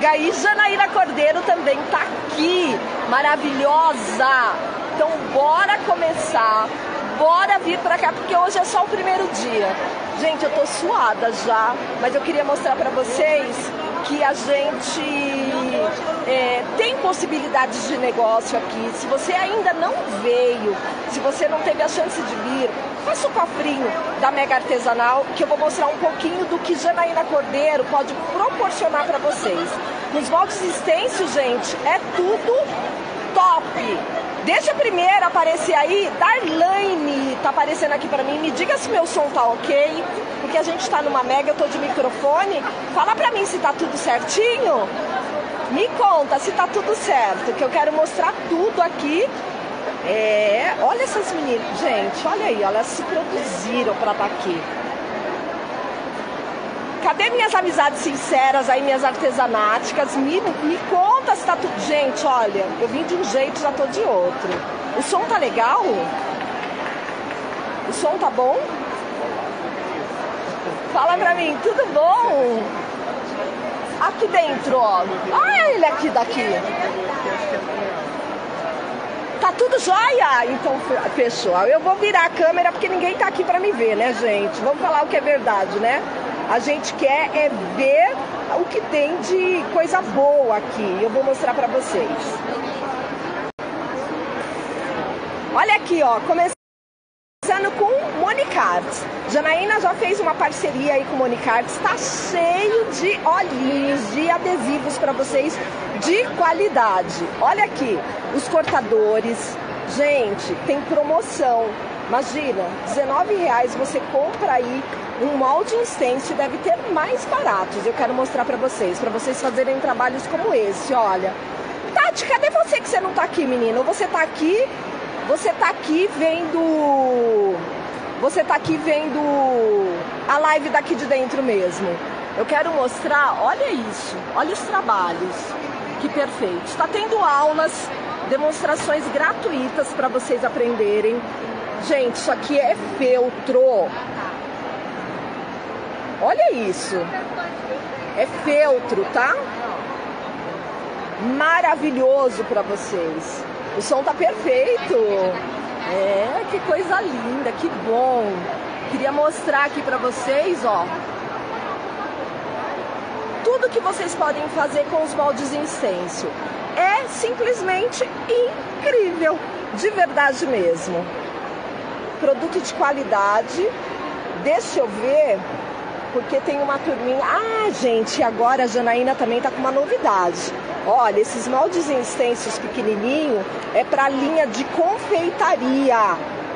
aí, Janaína Cordeiro também tá aqui, maravilhosa. Então bora começar, bora vir pra cá, porque hoje é só o primeiro dia. Gente, eu tô suada já, mas eu queria mostrar pra vocês que a gente tem possibilidades de negócio aqui. Se você ainda não veio, se você não teve a chance de vir, faça o cofrinho da Mega Artesanal, que eu vou mostrar um pouquinho do que Janaína Cordeiro pode proporcionar para vocês. Nos moldes extensos, gente, é tudo top. Deixa a primeira aparecer aí, Darlane tá aparecendo aqui para mim. Me diga se meu som tá ok, porque a gente tá numa Mega, eu tô de microfone. Fala pra mim se tá tudo certinho. Me conta se tá tudo certo, que eu quero mostrar tudo aqui. Olha essas meninas, gente, olha aí, elas se produziram pra estar aqui. Cadê minhas amizades sinceras aí, minhas artesanáticas? Me conta se tá tudo... Gente, olha, eu vim de um jeito, já tô de outro. O som tá legal? O som tá bom? Fala pra mim, tudo bom? Aqui dentro, ó. Olha ele aqui daqui. Tá tudo jóia? Então, fechou. Eu vou virar a câmera porque ninguém tá aqui pra me ver, né, gente? Vamos falar o que é verdade, né? A gente quer ver o que tem de coisa boa aqui. Eu vou mostrar pra vocês. Olha aqui, ó. Começando com Monicart. Janaína já fez uma parceria aí com Monicart. Está cheio de olhinhos, de adesivos para vocês de qualidade. Olha aqui, os cortadores. Gente, tem promoção. Imagina, R$19 você compra aí um molde stencil, deve ter mais baratos. Eu quero mostrar para vocês fazerem trabalhos como esse, olha. Tati, cadê você que você não tá aqui, menina? Ou você tá aqui vendo... Você tá aqui vendo a live daqui de dentro mesmo. Eu quero mostrar, olha isso, olha os trabalhos. Que perfeito. Está tendo aulas, demonstrações gratuitas para vocês aprenderem. Gente, isso aqui é feltro. Olha isso. É feltro, tá? Maravilhoso para vocês. O som tá perfeito. Que coisa linda, que bom. Queria mostrar aqui para vocês, ó. Tudo que vocês podem fazer com os moldes em stencil. É simplesmente incrível. De verdade mesmo. Produto de qualidade. Deixa eu ver, porque tem uma turminha... Ah, gente, agora a Janaína também tá com uma novidade. Olha, esses moldes em stencils pequenininho é para linha de confeitaria.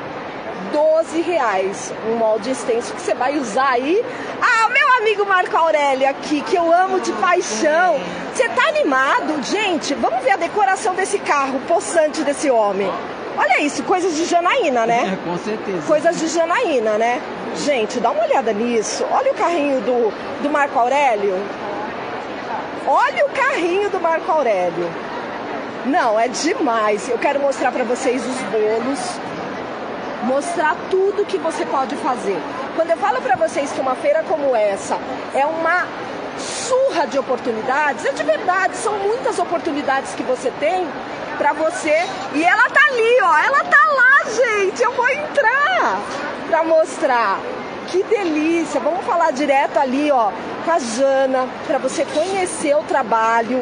R$12. Um molde stencil que você vai usar aí. Ah, o meu amigo Marco Aurélio aqui, que eu amo de paixão. Você tá animado? Gente, vamos ver a decoração desse carro possante desse homem. Olha isso, coisas de Janaína, né? Com certeza. Coisas de Janaína, né? Gente, dá uma olhada nisso. Olha o carrinho do Marco Aurélio. Olha o carrinho do Marco Aurélio. Não, é demais. Eu quero mostrar para vocês os bolos. Mostrar tudo que você pode fazer. Quando eu falo para vocês que uma feira como essa é uma surra de oportunidades, é de verdade. São muitas oportunidades que você tem para você. E ela tá ali, ó. Ela tá lá, gente. Eu vou entrar para mostrar. Que delícia. Vamos falar direto ali, ó, com a Jana, para você conhecer o trabalho.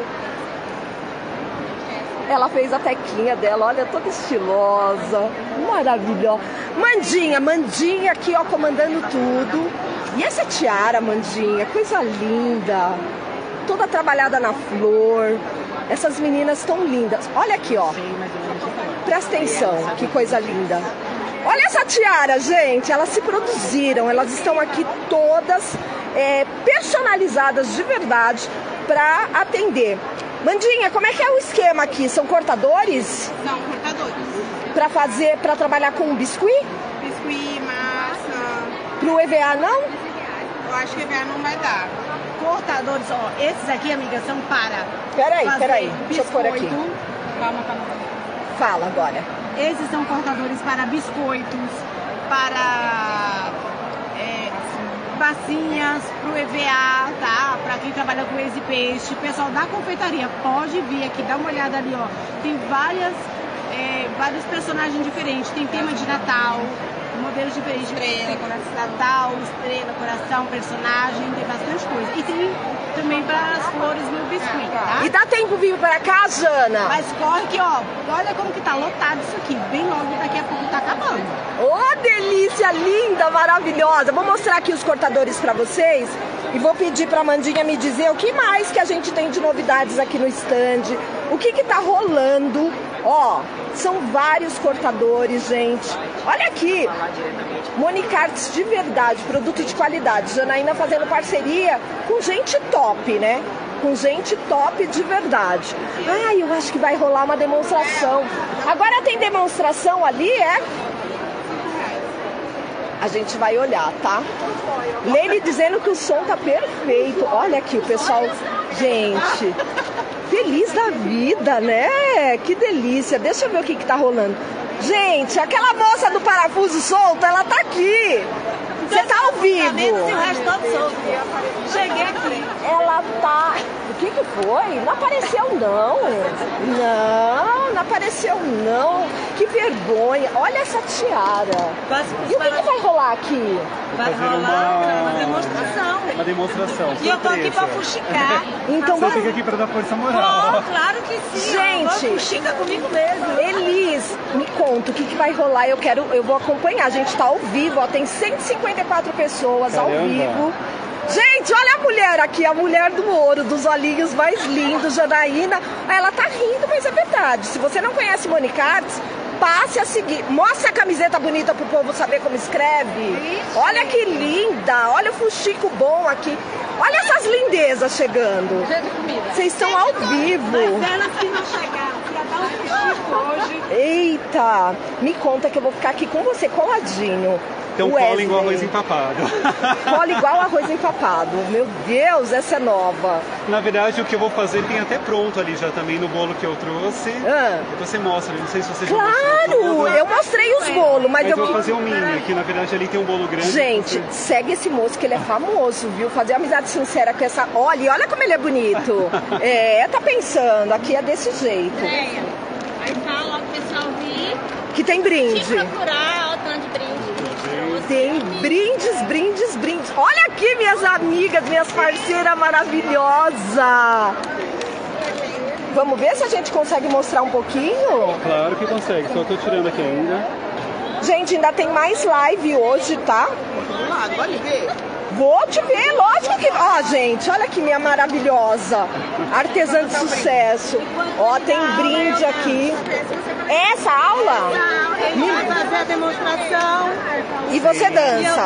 Ela fez a tequinha dela, olha, toda estilosa, maravilhosa. Mandinha aqui, ó, comandando tudo. E essa tiara, Mandinha, coisa linda. Toda trabalhada na flor. Essas meninas estão lindas. Olha aqui, ó. Presta atenção, que coisa linda. Olha essa tiara, gente. Elas se produziram. Elas estão aqui todas personalizadas de verdade para atender. Mandinha, como é que é o esquema aqui? São cortadores? São cortadores. Para trabalhar com biscuit? Biscuit, massa. Pro EVA não? Eu acho que EVA não vai dar. Cortadores, ó, esses aqui, amiga, são para... Peraí, deixa eu pôr aqui. Calma. Fala agora. Esses são cortadores para biscoitos, para massinhas pro EVA, tá? Pra quem trabalha com ex e peixe. O pessoal da confeitaria pode vir aqui, dá uma olhada ali, ó. Tem vários personagens diferentes. Tem tema de Natal, modelos diferentes. Estrela, coração. Natal, estrela, coração, personagem, tem bastante coisa. E tem também para as flores no biscuit, tá? E dá tempo vir pra cá, Jana? Mas corre que, ó, olha como que tá lotado isso aqui. Bem logo, daqui a pouco tá acabando. Ô, delícia linda, maravilhosa. Vou mostrar aqui os cortadores pra vocês e vou pedir pra Mandinha me dizer o que mais que a gente tem de novidades aqui no stand. O que que tá rolando. Ó, são vários cortadores, gente. Olha aqui, Monicartes de verdade, produto de qualidade. Janaína fazendo parceria com gente top, né? Com gente top de verdade. Ai, eu acho que vai rolar uma demonstração. Agora tem demonstração ali, é? A gente vai olhar, tá? Lene dizendo que o som tá perfeito. Olha aqui o pessoal. Gente, feliz da vida, né? Que delícia. Deixa eu ver o que tá rolando. Gente, aquela moça do parafuso solto, ela tá aqui. Você tá ao vivo. E o resto todo solto. Cheguei aqui. Ela tá... O que que foi? Não apareceu, não. Não apareceu, não. Que vergonha. Olha essa tiara. E o que que vai rolar aqui? Vai rolar uma demonstração. Uma demonstração. E eu tô aqui pra fuxicar. Então Você fica aqui pra dar força moral. Oh, claro que sim. Gente, fuxica comigo mesmo. Elis, me conta o que que vai rolar. Eu vou acompanhar. A gente tá ao vivo, ó. Tem 154 pessoas ao vivo. Gente, olha a mulher aqui, a mulher do ouro, dos olhinhos mais lindos, Janaína. Ela tá rindo, mas é verdade. Se você não conhece Monicartes, passe a seguir. Mostra a camiseta bonita pro povo saber como escreve. Olha que linda, olha o fuxico bom aqui. Olha essas lindezas chegando. Vocês estão ao vivo. Mas ela se não chegar, ia dar um fuxico hoje. Eita, me conta que eu vou ficar aqui com você coladinho. Então cola igual arroz empapado. Cola igual arroz empapado. Meu Deus, essa é nova. Na verdade, o que eu vou fazer tem até pronto ali já também no bolo que eu trouxe. Depois você mostra, não sei se você já Claro, eu mostrei os bolos, mas eu vou fazer o mini, que na verdade ali tem um bolo grande. Gente, segue esse moço que ele é famoso, viu? Fazer amizade sincera com essa... Olha como ele é bonito. Tá pensando, aqui é desse jeito. Aí fala pro pessoal vir. Que tem brinde. Te procurar, ó, tanto de brinde. Tem brindes. Olha aqui, minhas amigas, minhas parceiras maravilhosas. Vamos ver se a gente consegue mostrar um pouquinho? Claro que consegue, só tô tirando aqui ainda. Gente, ainda tem mais live hoje, tá? Vou te ver, lógico que... Ó, gente, olha aqui minha maravilhosa. Artesã de sucesso. Ó, tem brinde aqui. Essa aula? Vai fazer a demonstração. E você dança?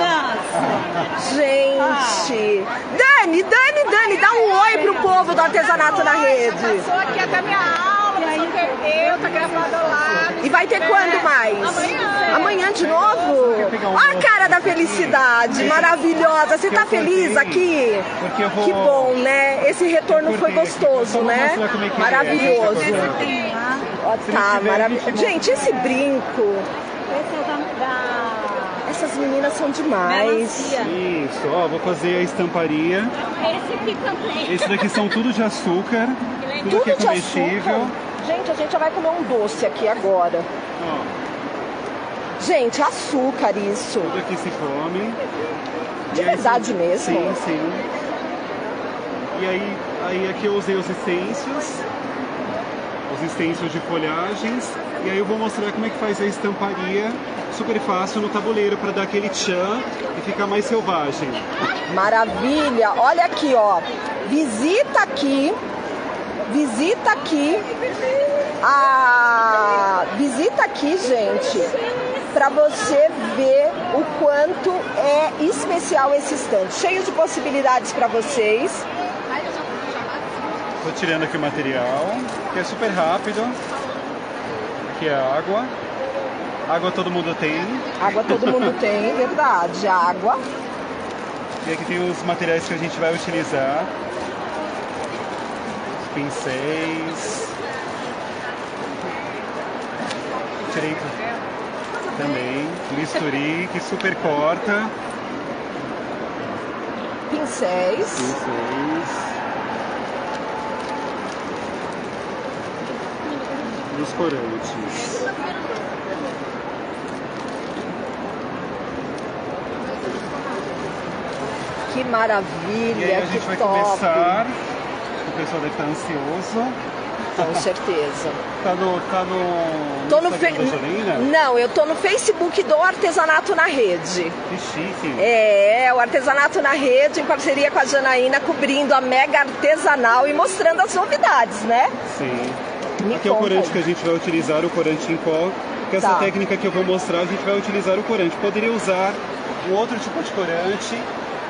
Gente. Dani, dá um oi pro povo do artesanato na rede. Passou aqui até minha aula, não perdeu, tá gravado lá. E vai ter quando mais? Amanhã de novo? Olha a cara da felicidade, maravilhosa. Você tá feliz aqui? Que bom, né? Esse retorno foi gostoso, né? Maravilhoso. Ó, tá, maravilhoso. Gente, esse brinco. Essas meninas são demais. Isso, ó, vou fazer a estamparia. Esse aqui também. Esse daqui são tudo de açúcar. Tudo que é de comestível. açúcar. Gente, a gente já vai comer um doce aqui agora. Ó. Gente, açúcar isso. Tudo aqui se come. De verdade mesmo? Sim. E aí aqui eu usei os stencils de folhagens. E aí eu vou mostrar como é que faz a estamparia super fácil no tabuleiro para dar aquele tchan e ficar mais selvagem. Maravilha! Olha aqui, ó. Visita aqui, gente, para você ver o quanto é especial esse stand. Cheio de possibilidades para vocês. Tô tirando aqui o material, que é super rápido. Aqui é a água. Água todo mundo tem. Água todo mundo tem, verdade. Água. E aqui tem os materiais que a gente vai utilizar. Os pincéis. Tirei também. Bisturi, que super corta. pincéis. Dos corantes. Que maravilha, E aí a gente que vai top. começar. O pessoal deve estar ansioso. Com certeza. Tá no Tô no Instagram da Janaína? Não, eu tô no Facebook do Artesanato na Rede. Que chique. É, o Artesanato na Rede, em parceria com a Janaína, cobrindo a mega artesanal e mostrando as novidades, né? Sim. Me Aqui é o conta corante aí. que a gente vai utilizar, o corante em pó. Com essa Tá. técnica que eu vou mostrar, a gente vai utilizar o corante. Poderia usar um outro tipo de corante,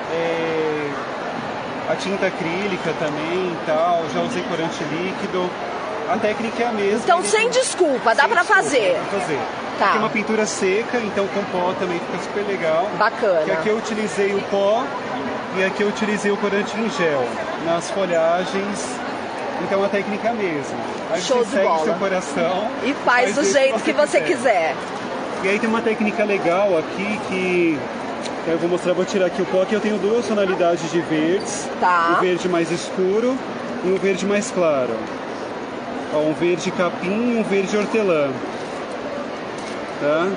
a tinta acrílica também e tal. Já usei corante líquido. A técnica é a mesma. Então, sem desculpa, dá Sem pra desculpa, fazer. dá pra fazer. Tá. Aqui é uma pintura seca, então com pó também fica super legal. Bacana. Que aqui eu utilizei o pó e aqui eu utilizei o corante em gel. Nas folhagens, então a técnica é a mesma. Aí Show você de segue bola. seu coração E faz do jeito que você quiser. E aí tem uma técnica legal aqui que eu vou mostrar, vou tirar aqui o pó, que eu tenho duas tonalidades de verdes. Tá. Um verde mais escuro e um verde mais claro. Ó, um verde capim e um verde hortelã. Tá?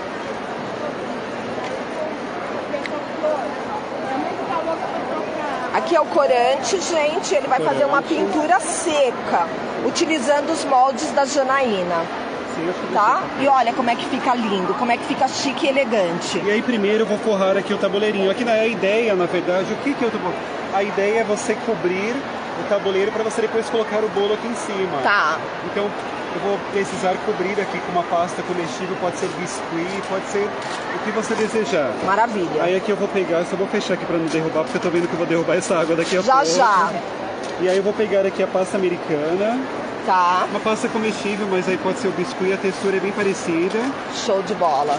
Aqui é o corante, gente, ele vai fazer uma pintura seca, utilizando os moldes da Janaína, Sim, acho que tá? deixa- E olha como é que fica lindo, como é que fica chique e elegante. E aí primeiro eu vou forrar aqui o tabuleirinho. Aqui a ideia, na verdade, o que é o tabuleiro? A ideia é você cobrir o tabuleiro para você depois colocar o bolo aqui em cima. Tá. Então eu vou precisar cobrir aqui com uma pasta comestível, pode ser biscuit, pode ser o que você desejar. Maravilha. Aí aqui eu vou pegar, eu só vou fechar aqui para não derrubar, porque eu tô vendo que eu vou derrubar essa água daqui a Já, pouco. já. E aí eu vou pegar aqui a pasta americana, Tá, uma pasta comestível, mas aí pode ser o biscuit, a textura é bem parecida. show de bola.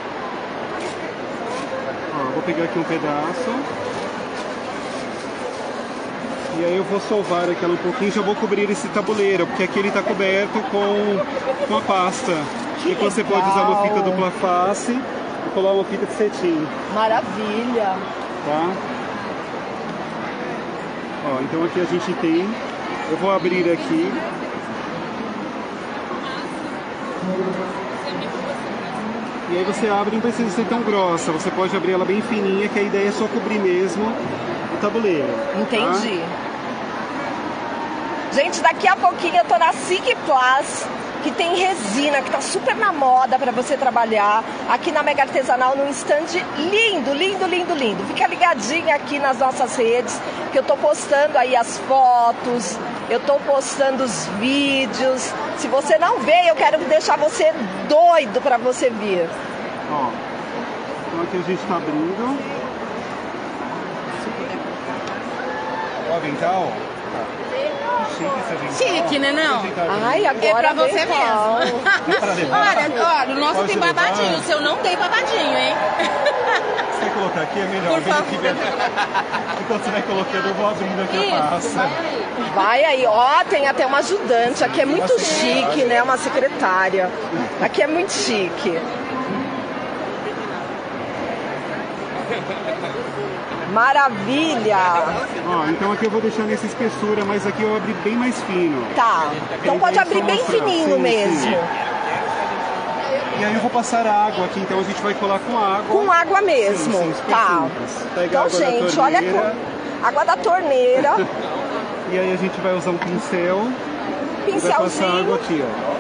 Ó, vou pegar aqui um pedaço. E aí eu vou solvar aqui ela um pouquinho, já vou cobrir esse tabuleiro, porque aqui ele está coberto com a pasta. E você pode usar uma fita dupla face e colar uma fita de cetim, Maravilha. tá? Ó, então aqui a gente tem, eu vou abrir aqui. E aí você abre, não precisa ser tão grossa, você pode abrir ela bem fininha, que a ideia é só cobrir mesmo o tabuleiro. tá? Entendi. Gente, daqui a pouquinho eu tô na SIC Plus, que tem resina, que tá super na moda para você trabalhar aqui na Mega Artesanal, num stand lindo, lindo, lindo, lindo. Fica ligadinha aqui nas nossas redes, que eu tô postando aí as fotos, eu tô postando os vídeos. Se você não vê, eu quero deixar você doido para você vir. Ó, então aqui a gente tá abrindo. O avental. Chique esse avental. Chique, né, não? Ai, agora É pra você avental. Dá pra levar? Olha, o nosso Pode tem levar? babadinho, o seu não tem babadinho, hein? Se você colocar aqui é melhor. Por Vem favor. aqui, enquanto você vai colocando, eu vou abrindo aqui a Isso, pasta. Vai aí, ó, tem até uma ajudante. Aqui é muito chique, né? Uma secretária. Aqui é muito chique. Maravilha! Ó, então aqui eu vou deixar nessa espessura, mas aqui eu abri bem mais fino. Tá, então pode abrir bem fininho Sim, mesmo. sim. E aí eu vou passar a água aqui, então a gente vai colar com água. Com água mesmo, Sim, super tá. simples. Pega a Então, água da gente, olha torneira. água da torneira, E aí a gente vai usar um pincel e vai passar a pincelzinho. água aqui, ó.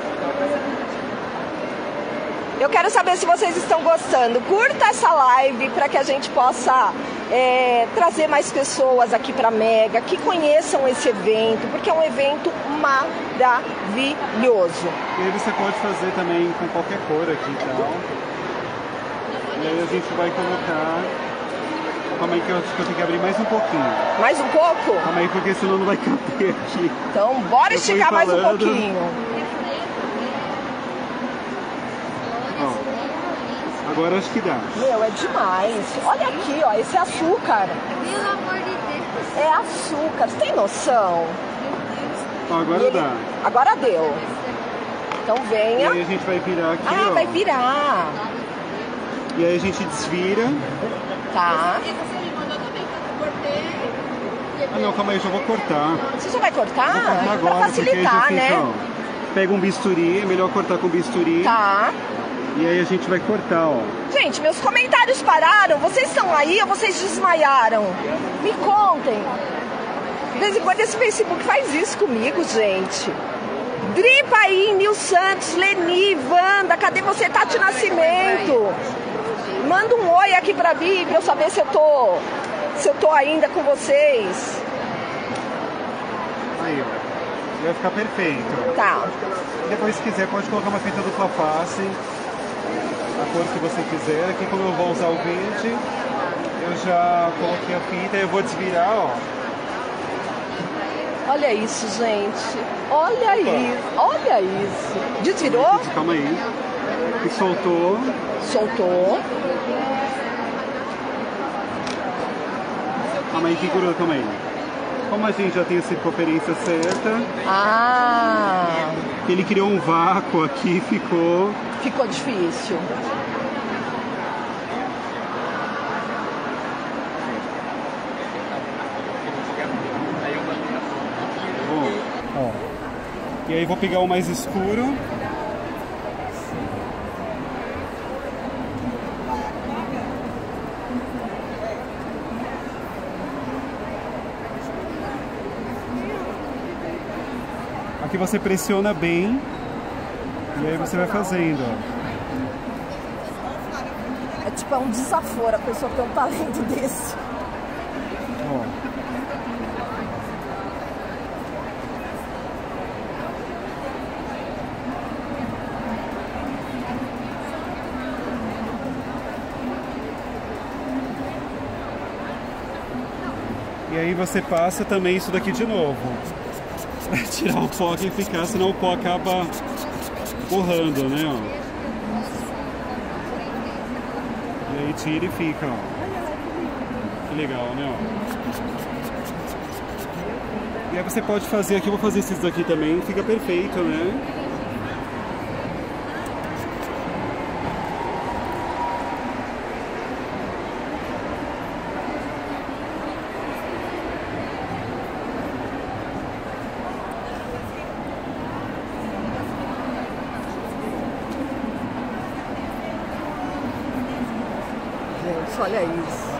Eu quero saber se vocês estão gostando. Curta essa live para que a gente possa trazer mais pessoas aqui para Mega, que conheçam esse evento, porque é um evento maravilhoso. E aí você pode fazer também com qualquer cor aqui e tal. E aí a gente vai colocar... Calma aí que eu acho que eu tenho que abrir mais um pouquinho. Mais um pouco? Calma aí, porque senão não vai caber aqui. Então, bora Eu fui esticar mais um falando. pouquinho. Ó, agora acho que dá. Meu, é demais. Olha aqui, ó, esse é açúcar. Pelo amor de Deus. É açúcar, você tem noção? Ó, agora E ele- dá. Agora deu. Então E venha. aí a gente vai virar aqui, Ah, ó. vai virar. E aí a gente desvira. Tá. E você me mandou também que eu cortei. Ah não, calma aí, eu já vou cortar. Você já vai cortar? Vou cortar agora, Pra facilitar, porque aí já né? fica, ó, pega um bisturi, é melhor cortar com bisturi. Tá. E aí a gente vai cortar, ó. Gente, meus comentários pararam. Vocês estão aí ou vocês desmaiaram? Me contem. De vez em quando esse Facebook faz isso comigo, gente. Dri Paim, Nil Santos, Leni, Wanda, cadê você, Tati Nascimento? Manda um oi aqui pra mim, pra eu saber se eu tô ainda com vocês. Aí, ó. Vai ficar perfeito. Tá. Depois, se quiser, pode colocar uma fita dupla face, a cor que você quiser. Aqui, como eu vou usar o verde, eu já coloquei a fita e eu vou desvirar, ó. Olha isso, gente. Olha isso. Olha isso. Desvirou? Calma aí. E soltou. Soltou. Calma aí, figura, calma aí. Como a gente já tem a circunferência certa, Ah, ele criou um vácuo aqui, ficou... ficou difícil. Bom, ó. E aí vou pegar o mais escuro. Aqui você pressiona bem e aí você vai fazendo, ó. É tipo, é um desaforo a pessoa ter um talento desse. Ó. E aí você passa também isso daqui de novo. Pra tirar o pó e ficar, senão o pó acaba borrando, né, ó. E aí tira e fica, ó. Que legal, né, ó. E aí você pode fazer aqui, eu vou fazer esses daqui também, fica perfeito, né. Gente, olha isso.